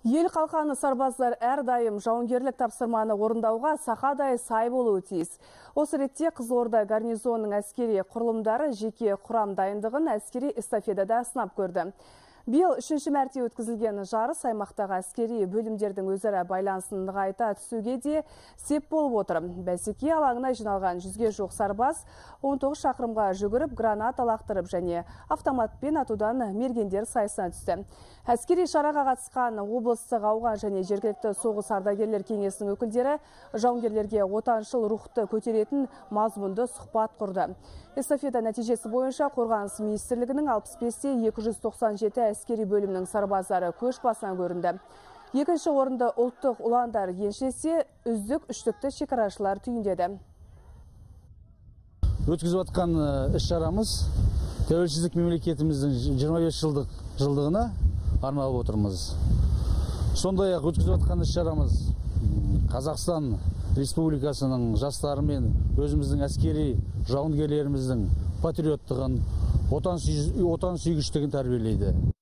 Ел қалқаны сарбаздар әрдайым жауынгерлік тапсырманы орындауға сақадай сай болуы тиіс. Осы ретте Қызылорда гарнизонының әскери құрылымдары жеке құрам дайындығын әскери эстафетада сынап көрді. Биыл 3-ші мәрте өткізілген жарыс аймақтағы әскери бөлімдердің өзара байланысын нығайта түсуге де сеп болып отыр. Бәсеке алаңына жиналған 100-ге жуық сарбаз 19 шақырымға жүгіріп, гранат лақтырып және автоматпен атудан мергендер сайысына түсті. Әскери шараға қатысқан облыстық ауған және жергілікті соғыс ардагерлер кеңесінің өкілдері жауынгерлерге отаншыл рухты көтеретін мазмұнды сұхбат құрды. Эстафета нәтижесі бойынша Қорғаныс министрлігінің 65-те 297 әскери бөлімнің сарбаздары көш басынан көрінді. Екінші орынды ұлттық ұландар еншілесе, үздік үштікті шекарашылар түйіндеді. Өткізіп жатқан іс-шарамыз тәуелсіздік мемлекетіміздің 25 жылдығына арналып отырмыз. Сондай-ақ өткізіп жатқан іс-шарамыз Қазақстан Республикасының жастары мен өзіміздің әскери жауынгерлеріміздің патриоттығын, отансүйгіштігін тәрбиелейді.